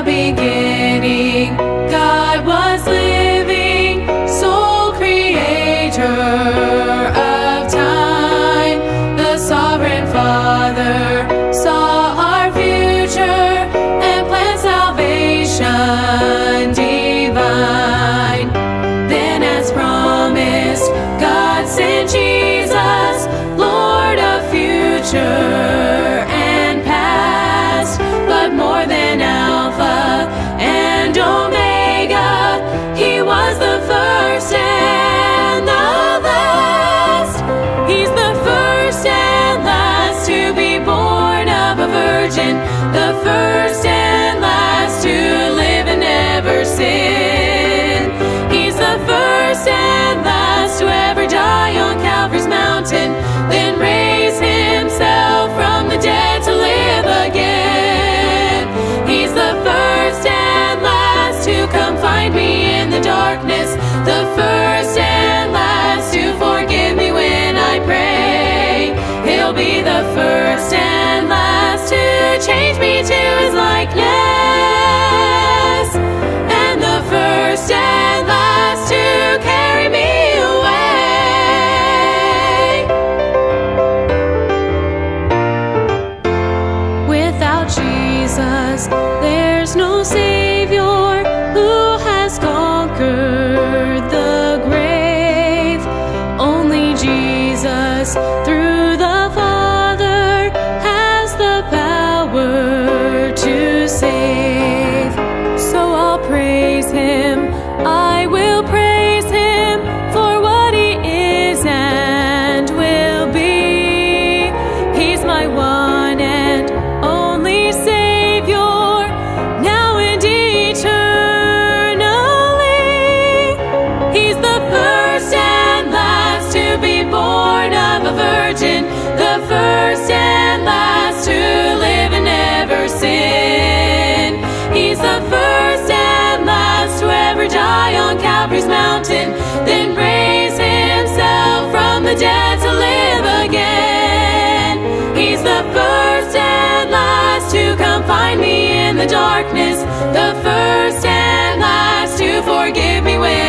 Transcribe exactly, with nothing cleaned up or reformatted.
beginning, God was living, sole creator of time. The sovereign Father saw our future and planned salvation divine. Then, as promised, God sent Jesus, Lord of future and past, but more than Alpha and Omega, He was the first and the last. He's the first and last to be born of a virgin, the first and last to live and never sin. He's the first and last to ever die on Calvary's mountain, then raise Himself from the dead to live again. He's the first and last to come find me in the darkness, the first and last to forgive me when I pray. He'll be the first and last to change me to His likeness, and the first and last to carry me away. Without Jesus, there's no Savior who has conquered the grave. Only Jesus, through the Father, has the power to save. So I'll praise Him, I will praise Him for what He is and will be. He's my one and only Savior, now and eternally. He's the first and last to be born of a virgin, the first and last to live and never sin. He's the first and last to ever die on Calvary's mountain, then raise Himself from the dead to live again. He's the first and last to come find me in the darkness, the first and last to forgive me when